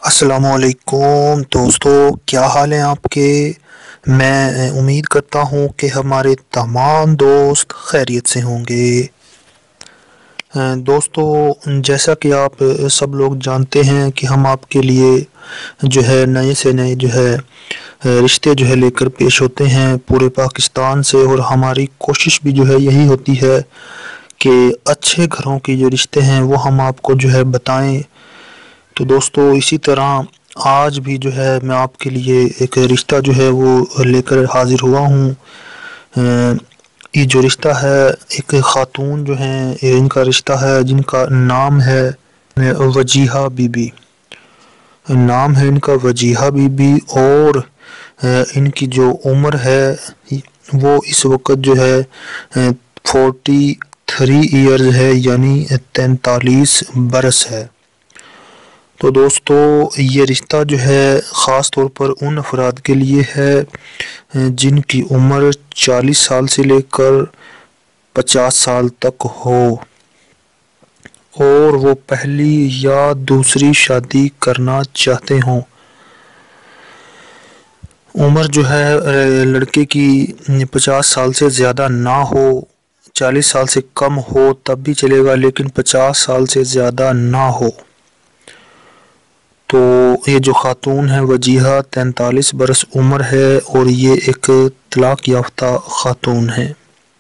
अस्सलामुअलैकुम दोस्तों, क्या हाल हैं आपके। मैं उम्मीद करता हूँ कि हमारे तमाम दोस्त खैरियत से होंगे। दोस्तों, जैसा कि आप सब लोग जानते हैं कि हम आपके लिए जो है नए से नए जो है रिश्ते जो है लेकर पेश होते हैं पूरे पाकिस्तान से, और हमारी कोशिश भी जो है यही होती है कि अच्छे घरों के जो रिश्ते हैं वो हम आपको जो है बताएं। तो दोस्तों, इसी तरह आज भी जो है मैं आपके लिए एक रिश्ता जो है वो लेकर हाजिर हुआ हूँ। ये जो रिश्ता है, एक खातून जो हैं, इनका रिश्ता है जिनका नाम है वजीहा बीबी। नाम है इनका वजीहा बीबी, और इनकी जो उम्र है वो इस वक्त जो है 43 ईयर्स है, यानी 43 बरस है। तो दोस्तों, ये रिश्ता जो है ख़ास तौर पर उन अफराद के लिए है जिनकी उम्र 40 साल से लेकर 50 साल तक हो, और वो पहली या दूसरी शादी करना चाहते हों। उम्र जो है लड़के की 50 साल से ज़्यादा ना हो, 40 साल से कम हो तब भी चलेगा, लेकिन 50 साल से ज़्यादा ना हो। तो ये जो खातून है वजीहा 43 बरस उम्र है, और ये एक तलाक याफ्ता खातून है।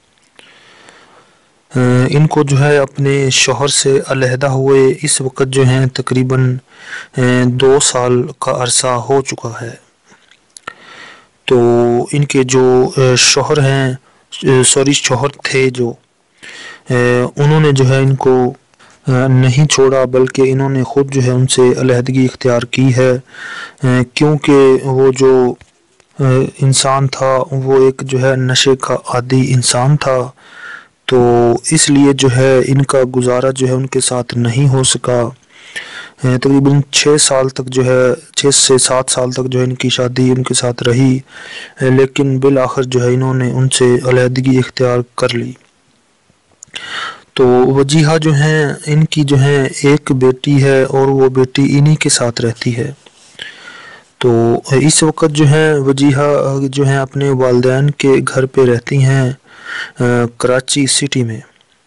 इनको जो है अपने शोहर से अलहदा हुए इस वक्त जो हैं तकरीबन 2 साल का अरसा हो चुका है। तो इनके जो शोहर हैं, शोहर थे जो, उन्होंने जो है इनको नहीं छोड़ा, बल्कि इन्होंने ख़ुद जो है उनसे अलहदगी इख्तियार की है, क्योंकि वो जो इंसान था वो एक जो है नशे का आदी इंसान था। तो इसलिए जो है इनका गुजारा जो है उनके साथ नहीं हो सका। तकरीबन 6 साल तक जो है 6 से 7 साल तक जो है इनकी शादी उनके साथ रही, लेकिन बिल आखिर जो है इन्होंने उनसे अलहदगी इख्तियार कर ली। तो वजीहा जो हैं, इनकी जो है एक बेटी है, और वो बेटी इन्हीं के साथ रहती है। तो इस वक्त जो है वजीहा जो है अपने वालिदैन के घर पे रहती हैं कराची सिटी में।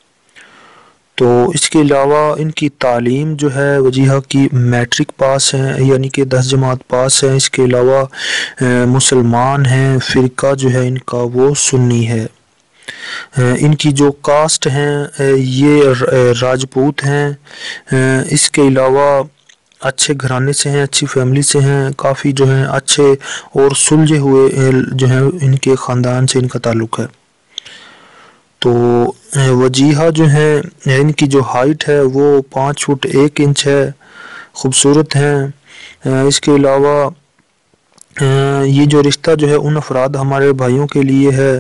तो इसके अलावा इनकी तालीम जो है वजीहा की मैट्रिक पास है, यानी कि 10 जमात पास है। इसके अलावा मुसलमान हैं, फ़िरका जो है इनका वो सुन्नी है। इनकी जो कास्ट हैं ये राजपूत हैं। इसके अलावा अच्छे घराने से हैं, अच्छी फैमिली से हैं, काफ़ी जो हैं अच्छे और सुलझे हुए जो हैं इनके ख़ानदान से इनका ताल्लुक़ है। तो वजीहा जो है इनकी जो हाइट है वो 5 फुट 1 इंच है, ख़ूबसूरत हैं। इसके अलावा ये जो रिश्ता जो है उन अफराद हमारे भाइयों के लिए है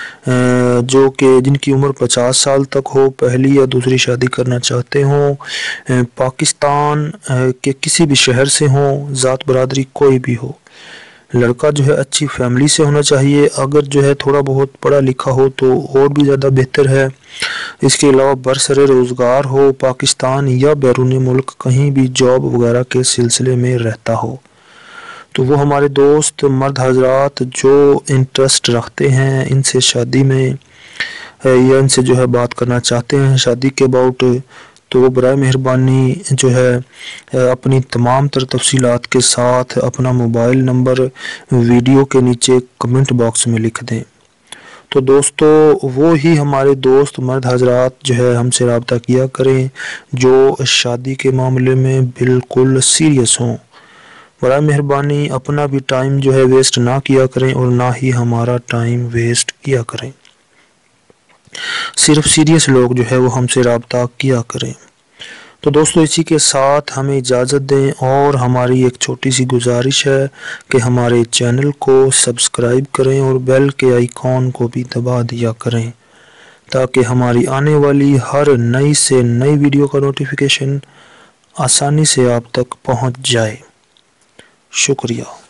जो कि जिनकी उम्र 50 साल तक हो, पहली या दूसरी शादी करना चाहते हों, पाकिस्तान के किसी भी शहर से हों, ज़ात बरादरी कोई भी हो। लड़का जो है अच्छी फैमिली से होना चाहिए, अगर जो है थोड़ा बहुत पढ़ा लिखा हो तो और भी ज़्यादा बेहतर है। इसके अलावा बरसरे रोज़गार हो, पाकिस्तान या बैरूनी मुल्क कहीं भी जॉब वगैरह के सिलसिले में रहता हो। तो वो हमारे दोस्त मर्द हजरात जो इंटरेस्ट रखते हैं इनसे शादी में या इनसे जो है बात करना चाहते हैं शादी के अबाउट, तो वो बराए मेहरबानी जो है अपनी तमाम तर तफसीलात के साथ अपना मोबाइल नंबर वीडियो के नीचे कमेंट बॉक्स में लिख दें। तो दोस्तों, वो ही हमारे दोस्त मर्द हजरात जो है हमसे रब्ता किया करें जो शादी के मामले में बिल्कुल सीरियस हों। बड़ा मेहरबानी अपना भी टाइम जो है वेस्ट ना किया करें, और ना ही हमारा टाइम वेस्ट किया करें। सिर्फ सीरियस लोग जो है वो हमसे रब्ता किया करें। तो दोस्तों, इसी के साथ हमें इजाज़त दें, और हमारी एक छोटी सी गुजारिश है कि हमारे चैनल को सब्सक्राइब करें और बेल के आइकॉन को भी दबा दिया करें, ताकि हमारी आने वाली हर नई से नई वीडियो का नोटिफिकेशन आसानी से आप तक पहुंच जाए। शुक्रिया।